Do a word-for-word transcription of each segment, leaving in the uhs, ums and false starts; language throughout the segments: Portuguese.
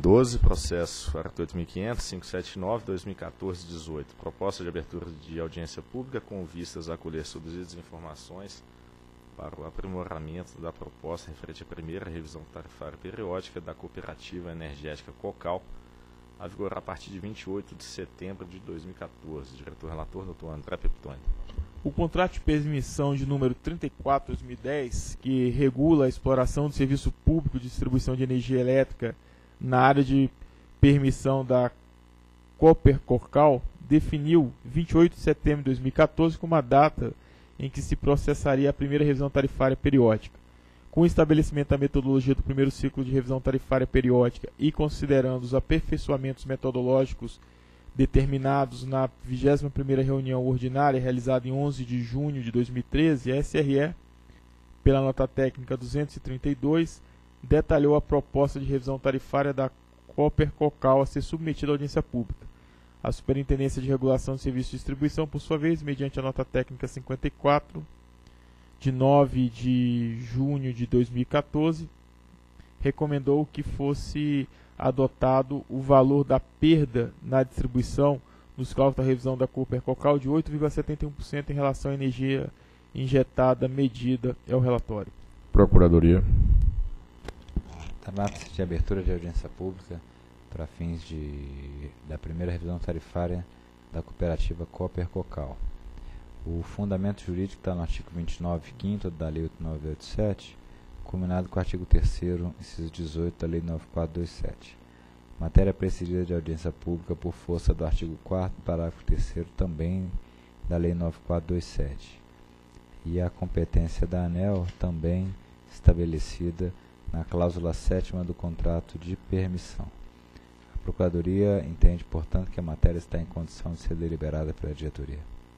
doze, processo quarenta e oito mil e quinhentos, quinhentos e setenta e nove, dois mil e quatorze, dezoito. Proposta de abertura de audiência pública com vistas a colher subsídios e informações para o aprimoramento da proposta referente à primeira revisão tarifária periódica da Cooperativa Energética Cocal, a vigorar a partir de vinte e oito de setembro de dois mil e quatorze. Diretor-relator, doutor André Peptoni. O contrato de permissão de número trinta e quatro barra dois mil e dez, que regula a exploração do serviço público de distribuição de energia elétrica na área de permissão da Cooper Cocal, definiu vinte e oito de setembro de dois mil e quatorze como a data em que se processaria a primeira revisão tarifária periódica. Com o estabelecimento da metodologia do primeiro ciclo de revisão tarifária periódica e considerando os aperfeiçoamentos metodológicos determinados na vigésima primeira reunião ordinária realizada em onze de junho de dois mil e treze, a S R E, pela nota técnica duzentos e trinta e dois, detalhou a proposta de revisão tarifária da Cooper Cocal a ser submetida à audiência pública. A Superintendência de Regulação de Serviços de Distribuição, por sua vez, mediante a nota técnica cinquenta e quatro, de nove de junho de dois mil e quatorze, recomendou que fosse adotado o valor da perda na distribuição nos cálculos da revisão da Cooper Cocal de oito vírgula setenta e um por cento em relação à energia injetada medida é o relatório. Procuradoria. Trata-se de abertura de audiência pública para fins de, da primeira revisão tarifária da cooperativa Cooper Cocal. O fundamento jurídico está no artigo vinte e nove, quinto da Lei oito mil novecentos e oitenta e sete, combinado com o artigo terceiro, inciso dezoito da Lei nove mil quatrocentos e vinte e sete. Matéria precedida de audiência pública por força do artigo quarto, parágrafo terceiro também da Lei nove mil quatrocentos e vinte e sete. E a competência da ANEEL também estabelecida na cláusula sétima do contrato de permissão. A Procuradoria entende, portanto, que a matéria está em condição de ser deliberada pela diretoria.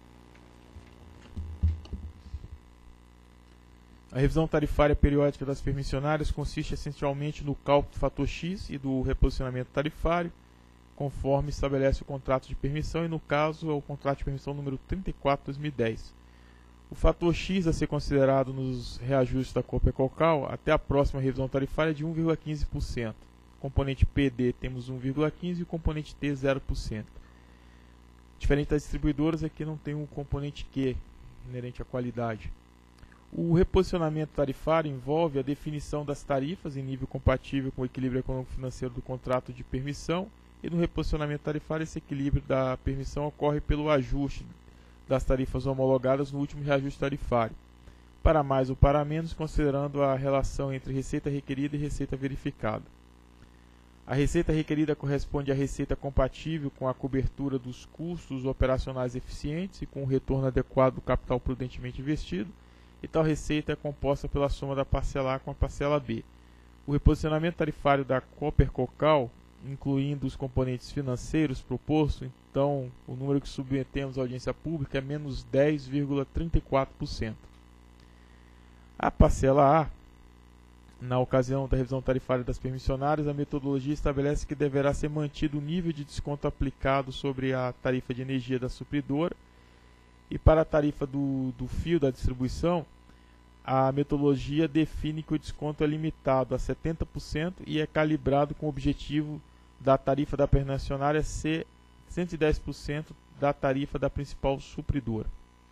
A revisão tarifária periódica das permissionárias consiste essencialmente no cálculo do fator X e do reposicionamento tarifário, conforme estabelece o contrato de permissão, e no caso é o contrato de permissão número trinta e quatro barra dois mil e dez. O fator X a ser considerado nos reajustes da Cooper Cocal até a próxima revisão tarifária é de um vírgula quinze por cento. Componente P D temos um vírgula quinze por cento e o componente T zero por cento. Diferente das distribuidoras, aqui não tem o componente Q, inerente à qualidade. O reposicionamento tarifário envolve a definição das tarifas em nível compatível com o equilíbrio econômico-financeiro do contrato de permissão, e no reposicionamento tarifário esse equilíbrio da permissão ocorre pelo ajuste das tarifas homologadas no último reajuste tarifário, para mais ou para menos, considerando a relação entre receita requerida e receita verificada. A receita requerida corresponde à receita compatível com a cobertura dos custos operacionais eficientes e com o retorno adequado do capital prudentemente investido, e tal receita é composta pela soma da parcela A com a parcela B. O reposicionamento tarifário da Cooper Cocal, incluindo os componentes financeiros proposto, então o número que submetemos à audiência pública é menos dez vírgula trinta e quatro por cento. A parcela A, na ocasião da revisão tarifária das permissionárias, a metodologia estabelece que deverá ser mantido o nível de desconto aplicado sobre a tarifa de energia da supridora, e para a tarifa do, do fio da distribuição, a metodologia define que o desconto é limitado a setenta por cento e é calibrado com o objetivo da tarifa da permissionária ser cento e dez por cento da tarifa da principal supridora.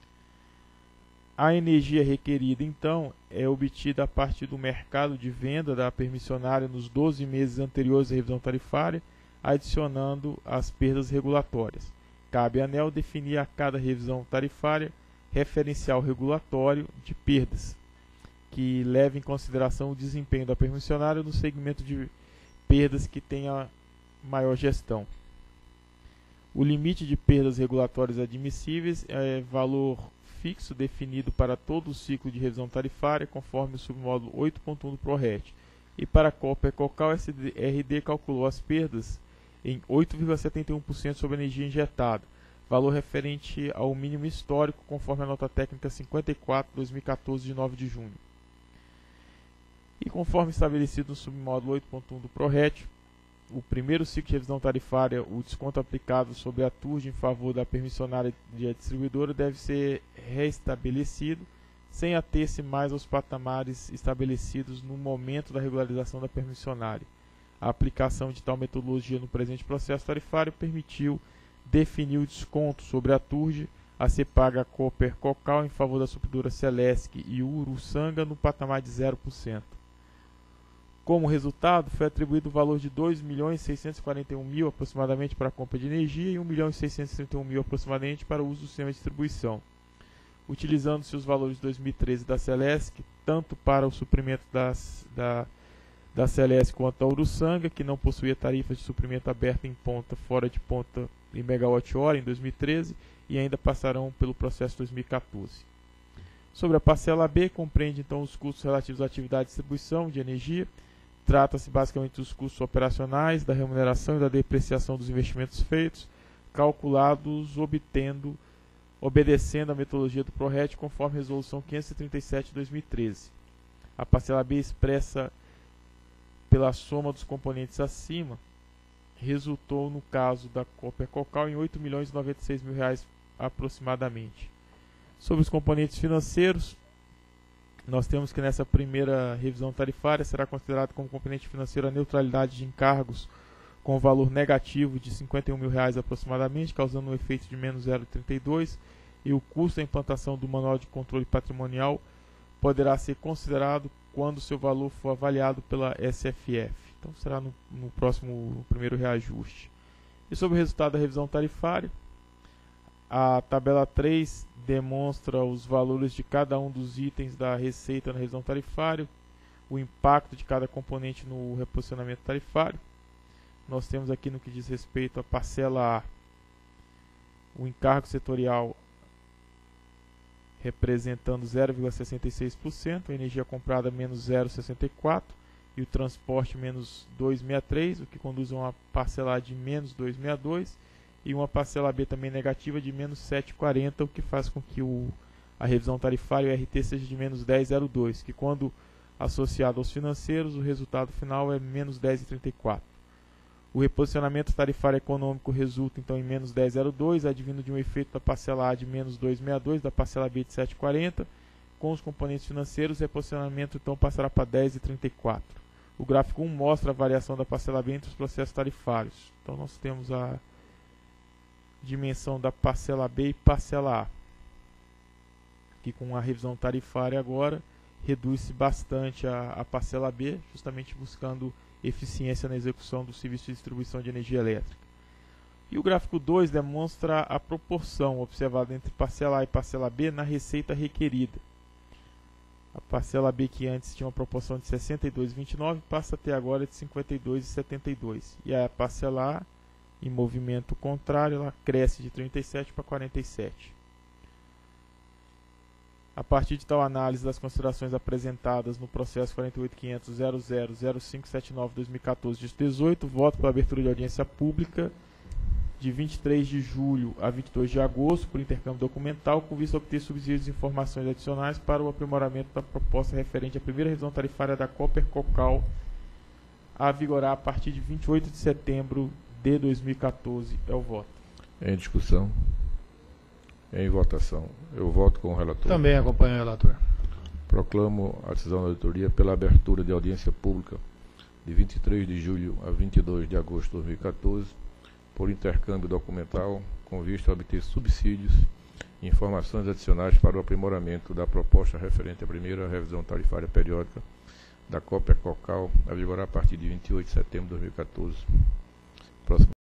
A energia requerida, então, é obtida a partir do mercado de venda da permissionária nos doze meses anteriores à revisão tarifária, adicionando as perdas regulatórias. Cabe à ANEEL definir a cada revisão tarifária referencial regulatório de perdas, que leve em consideração o desempenho da permissionária no segmento de perdas que tenha maior gestão. O limite de perdas regulatórias admissíveis é valor fixo definido para todo o ciclo de revisão tarifária, conforme o submódulo oito ponto um do PRORET. E para a Cooper Cocal, a S R D calculou as perdas em oito vírgula setenta e um por cento sobre a energia injetada, valor referente ao mínimo histórico, conforme a nota técnica cinquenta e quatro barra dois mil e quatorze, de nove de junho. E conforme estabelecido no submódulo oito ponto um do PRORET, o primeiro ciclo de revisão tarifária, o desconto aplicado sobre a T U R D em favor da permissionária e a distribuidora deve ser restabelecido, sem ater-se mais aos patamares estabelecidos no momento da regularização da permissionária. A aplicação de tal metodologia no presente processo tarifário permitiu definir o desconto sobre a Turge a ser paga a Copercocal em favor da supridora Celesc e Uruçanga no patamar de zero por cento. Como resultado, foi atribuído o valor de dois milhões seiscentos e quarenta e um mil aproximadamente para a compra de energia e um milhão seiscentos e trinta e um mil aproximadamente para o uso do sistema de distribuição. Utilizando-se os valores de dois mil e treze da Celesc, tanto para o suprimento das, da, da Celesc quanto da Uruçanga, que não possuía tarifas de suprimento aberta em ponta, fora de ponta em megawatt-hora em dois mil e treze e ainda passarão pelo processo dois mil e quatorze. Sobre a parcela B, compreende então os custos relativos à atividade de distribuição de energia. Trata-se basicamente dos custos operacionais, da remuneração e da depreciação dos investimentos feitos, calculados obtendo, obedecendo a metodologia do PRORET conforme a Resolução quinhentos e trinta e sete de dois mil e treze. A parcela B expressa pela soma dos componentes acima resultou, no caso da Copercocal, em oito milhões e noventa e seis mil reais aproximadamente. Sobre os componentes financeiros, nós temos que nessa primeira revisão tarifária será considerado como componente financeiro a neutralidade de encargos com valor negativo de cinquenta e um mil reais aproximadamente, causando um efeito de menos zero vírgula trinta e dois, e o custo da implantação do Manual de Controle Patrimonial poderá ser considerado quando seu valor for avaliado pela S F F. Então será no, no próximo no primeiro reajuste. E sobre o resultado da revisão tarifária, a tabela três demonstra os valores de cada um dos itens da receita na revisão tarifária, o impacto de cada componente no reposicionamento tarifário. Nós temos aqui no que diz respeito à parcela A, o encargo setorial representando zero vírgula sessenta e seis por cento, a energia comprada menos zero vírgula sessenta e quatro por cento e o transporte menos dois vírgula sessenta e três por cento, o que conduz a uma parcela A de menos dois vírgula sessenta e dois por cento e uma parcela B também negativa de menos sete vírgula quarenta por cento, o que faz com que o, a revisão tarifária, o R T, seja de menos dez vírgula zero dois por cento, que quando associado aos financeiros, o resultado final é menos dez vírgula trinta e quatro por cento. O reposicionamento tarifário econômico resulta então em menos dez vírgula zero dois por cento, advindo de um efeito da parcela A de menos dois vírgula sessenta e dois por cento, da parcela B de sete vírgula quarenta por cento. Com os componentes financeiros, o reposicionamento então passará para dez vírgula trinta e quatro por cento. O gráfico um mostra a variação da parcela B entre os processos tarifários. Então nós temos a dimensão da parcela B e parcela A, que com a revisão tarifária agora reduz-se bastante a, a parcela B, justamente buscando eficiência na execução do serviço de distribuição de energia elétrica. E o gráfico dois demonstra a proporção observada entre parcela A e parcela B na receita requerida. A parcela B, que antes tinha uma proporção de sessenta e dois vírgula vinte e nove, passa a ter agora de cinquenta e dois vírgula setenta e dois. E a parcela A, em movimento contrário, ela cresce de trinta e sete para quarenta e sete. A partir de tal análise das considerações apresentadas no processo quarenta e oito quinhentos ponto zero zero zero cinco sete nove barra dois mil e quatorze, dígito dezoito, voto pela abertura de audiência pública de vinte e três de julho a vinte e dois de agosto, por intercâmbio documental, com vista a obter subsídios e informações adicionais para o aprimoramento da proposta referente à primeira revisão tarifária da Copercocal, a vigorar a partir de vinte e oito de setembro de dois mil e quatorze. É o voto. Em discussão. Em votação. Eu voto com o relator. Também acompanho o relator. Proclamo a decisão da auditoria pela abertura de audiência pública de vinte e três de julho a vinte e dois de agosto de dois mil e quatorze, por intercâmbio documental, com vista a obter subsídios e informações adicionais para o aprimoramento da proposta referente à primeira revisão tarifária periódica da Copercocal, a vigorar a partir de vinte e oito de setembro de dois mil e quatorze. Próximo.